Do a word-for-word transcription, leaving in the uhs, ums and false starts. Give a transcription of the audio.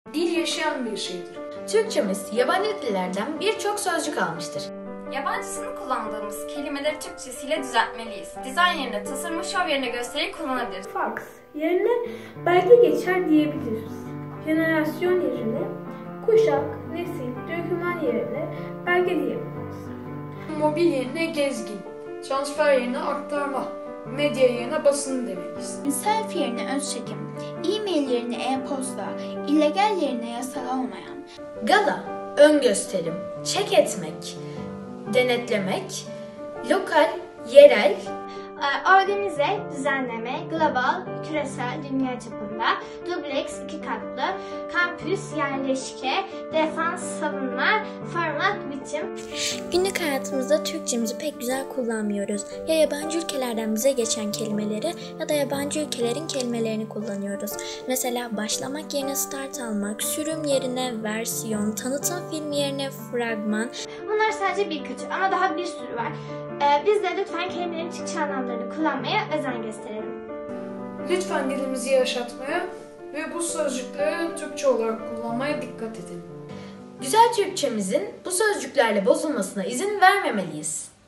Dil yaşayan bir şeydir. Türkçemiz yabancı dillerden birçok sözcük almıştır. Yabancısını kullandığımız kelimeleri Türkçesiyle düzeltmeliyiz. Dizayn yerine tasarımı, şov yerine gösteriyi kullanabiliriz. Fax yerine belge geçer diyebiliriz. Jenerasyon yerine kuşak, nesil, doküman yerine belge diyebiliriz. Mobil yerine gezgin, transfer yerine aktarma, medya yerine basın demeliyiz. Selfie yerine öz çekim, e-mail yerine e-posta, illegal yerine yasal olmayan. Gala, ön gösterim, çek etmek, denetlemek, lokal, yerel, Organize, düzenleme, global, küresel, dünya çapında, dubleks, iki katlı, kampüs, yerleşke, defans, savunma, format, biçim. Günlük hayatımızda Türkçemizi pek güzel kullanmıyoruz. Ya yabancı ülkelerden bize geçen kelimeleri ya da yabancı ülkelerin kelimelerini kullanıyoruz. Mesela başlamak yerine start almak, sürüm yerine versiyon, tanıtım filmi yerine fragman. Bunlar sadece birkaçı ama daha bir sürü var. Ee, biz de lütfen kelimelerin Türkçe anlamlarını kullanmaya özen gösterelim. Lütfen dilimizi yaşatmaya ve bu sözcükleri Türkçe olarak kullanmaya dikkat edin. Güzel Türkçemizin bu sözcüklerle bozulmasına izin vermemeliyiz.